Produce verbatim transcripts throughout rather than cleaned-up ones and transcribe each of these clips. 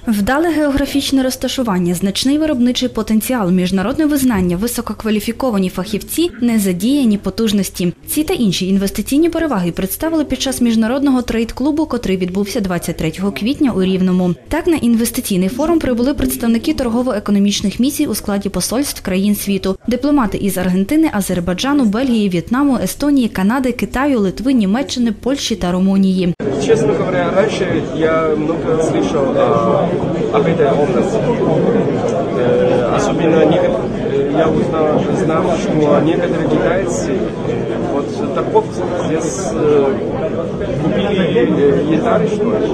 Вдале географічне розташування, значний виробничий потенціал, міжнародне визнання, висококваліфіковані фахівці, незадіяні потужності. Ці та інші інвестиційні переваги представили під час міжнародного трейд-клубу, котрий відбувся двадцять третього квітня у Рівному. Так, на інвестиційний форум прибули представники торгово-економічних місій у складі посольств країн світу, дипломати із Аргентини, Азербайджану, Бельгії, В'єтнаму, Естонії, Канади, Китаю, Литви, Німеччини, Польщі та Румунії. Честно говоря, раньше я много слышал о, об этой области. Э, особенно я узнал, знал, что некоторые китайцы, вот торговцы здесь э, купили янтарь, что ли.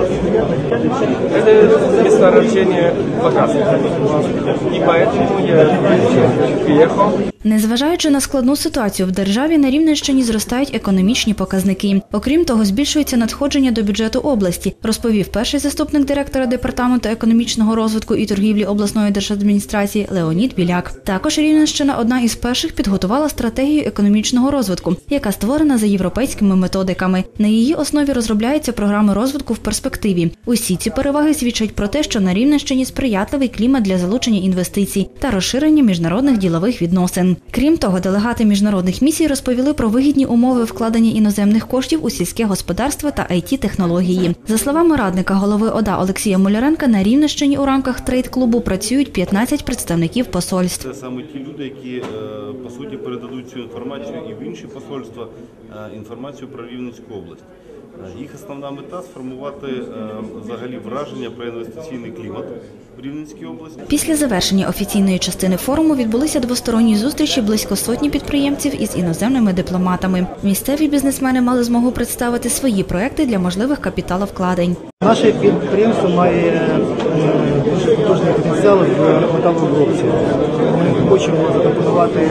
Это месторождение богатства. И поэтому я приехал. Незважаючи на складну ситуацію в державі, на Рівненщині зростають економічні показники. Окрім того, збільшується надходження до бюджету області, розповів перший заступник директора Департаменту економічного розвитку і торгівлі обласної держадміністрації Леонід Біляк. Також Рівненщина одна із перших підготувала стратегію економічного розвитку, яка створена за європейськими методиками. На її основі розробляються програми розвитку в перспективі. Усі ці переваги свідчать про те, що на Рівненщині сприятливий клімат для залучення інвестицій та розширення міжнародних ділових відносин. Крім того, делегати міжнародних місій розповіли про вигідні умови вкладення іноземних коштів у сільське господарство та ай ті-технології. За словами радника голови ОДА Олексія Муляренка, на Рівненщині у рамках трейд-клубу працюють п'ятнадцять представників посольств. Це саме ті люди, які, по суті, передадуть цю інформацію і в інші посольства, інформацію про Рівненську область. Їх основна мета – сформувати взагалі враження про інвестиційний клімат в Рівненській області. Після завершення офіційної частини форуму відбулися двосторонні зустрічі близько сотні підприємців із іноземними дипломатами. Місцеві бізнесмени мали змогу представити свої проекти для можливих капіталовкладень. Наше підприємство має дуже потужний потенціал в металообробці. Ми хочемо запропонувати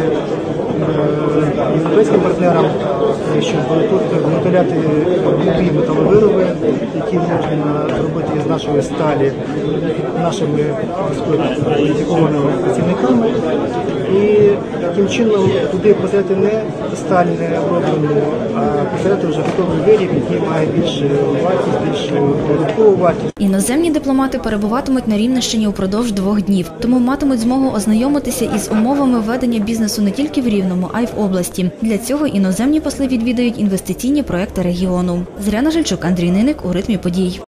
європейським партнерам, щоб тут виготовляти любі металовироби, які можна робити з нашої сталі, нашими висококваліфікованими працівниками. І таким чином туди посадити не сталь не оброблену, а посадити вже готовий виріб, який має більшу вартість, більшу додаткову вартість. Іноземні дипломати перебуватимуть на Рівненщині упродовж двох днів, тому матимуть змогу ознайомитися із умовами ведення бізнесу не тільки в Рівному, а й в області. Для цього іноземні посли відвідають інвестиційні проекти регіону. Зоряна Жильчук, Андрій Ниник у ритмі подій.